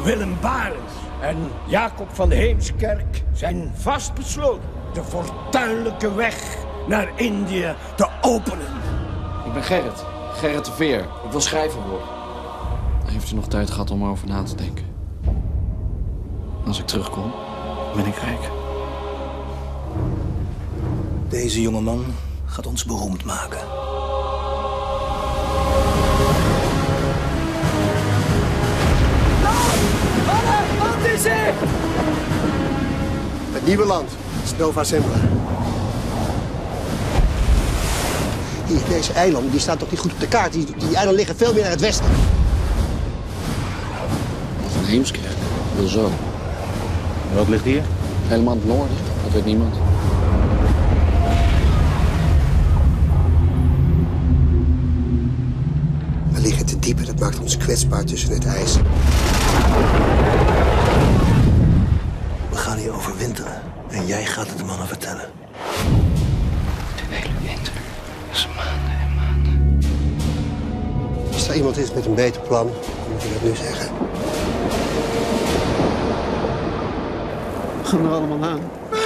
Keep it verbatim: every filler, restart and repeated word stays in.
Willem Barents en Jacob van de Heemskerk zijn vastbesloten de fortuinlijke weg naar Indië te openen. Ik ben Gerrit. Gerrit de Veer. Ik wil schrijver worden. Heeft u nog tijd gehad om erover na te denken? Als ik terugkom, ben ik rijk. Deze jongeman gaat ons beroemd maken. Wat is het? Het nieuwe land, Nova Zembla. Hier, deze eilanden die staan toch niet goed op de kaart. Die, die eilanden liggen veel meer naar het westen. Van Heemskerk. Wil zo. Wat ligt hier? Helemaal in het noorden. Dat weet niemand. We liggen te diep en dat maakt ons kwetsbaar tussen het ijs. We gaan hier overwinteren en jij gaat het de mannen vertellen. De hele winter. Dat is maanden en maanden. Als er iemand is met een beter plan, dan moet je dat nu zeggen. We gaan er allemaal aan.